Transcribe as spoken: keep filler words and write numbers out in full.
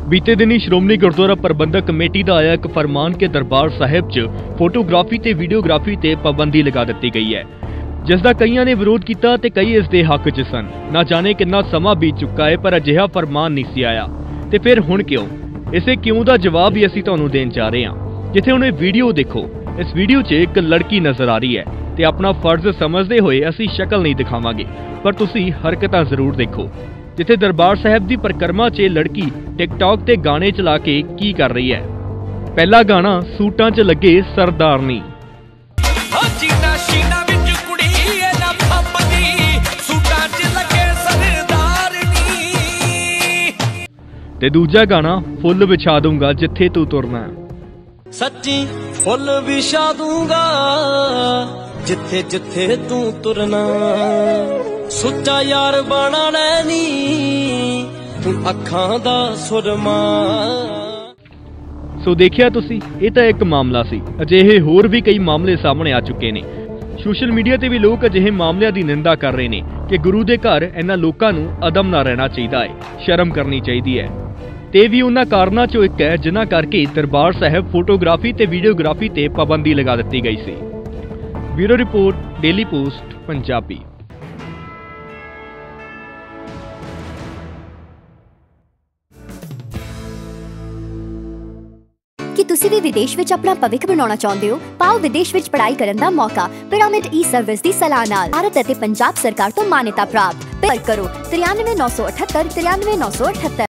बीते दिनी श्रोमणी गुरुद्वारा प्रबंधक कमेटी का आया एक फरमान के दरबार साहिब च फोटोग्राफी ते वीडियोग्राफी ते पाबंदी लगा दी गई है, जिसका कईयां ने विरोध किया ते कई इस दे हक च सन। ना जाने कितना समा बीत चुका है पर अजिहा फरमान नहीं सी आया, ते फिर हुण क्यों? इसे क्यों का जवाब ही असीं तुहानूं देण जा रहे हां। जिथे हुणे वीडियो देखो, इस वीडियो च एक लड़की नजर आ रही है ते अपना फर्ज समझते हुए असीं शक्ल नहीं दिखावांगे, पर तुसीं हरकतां जरूर देखो। जिथे दरबार साहिब की परिक्रमा च लड़की टिकटॉक ते गाने चला के की कर रही है। पहला गाना सूटां च लगे सरदारनी, ते दूजा गाना फुल बिछा दूंगा जिथे तू तुरना, सच्ची फुल बिछा दूंगा जिथे जिथे तू तुरना, सुच्चा यार बना नैनी तू अखां दा सुरमा। सो देखिया तुसी, ये तो एक मामला सी। अजिहे होर भी कई मामले सामने आ चुके ने। सोशल मीडिया ते भी लोग अजिहे मामलों की निंदा कर रहे हैं कि गुरु के घर इन्हां लोकां नूं अदम ना रहना चाहिए है, शर्म करनी चाहिए है। ते भी उन्हां कारणों चों एक है जिन्हां करके दरबार साहिब फोटोग्राफी ते वीडियोग्राफी ते पाबंदी लगा दी गई सी। Bureau report, daily post Punjabi. कि तुसी भी विदेश विच अपना भविख बनाना चाहते हो? पाओ विदेश विच पढ़ाई करन दा मौका पिरामिड ई सर्विस दी सलाह नाल। भारत अते पंजाब सरकार तो मान्यता प्राप्त। पर करो तिरानवे नौ सौ अठहत्तर तिरानवे नौ सौ अठहत्तर।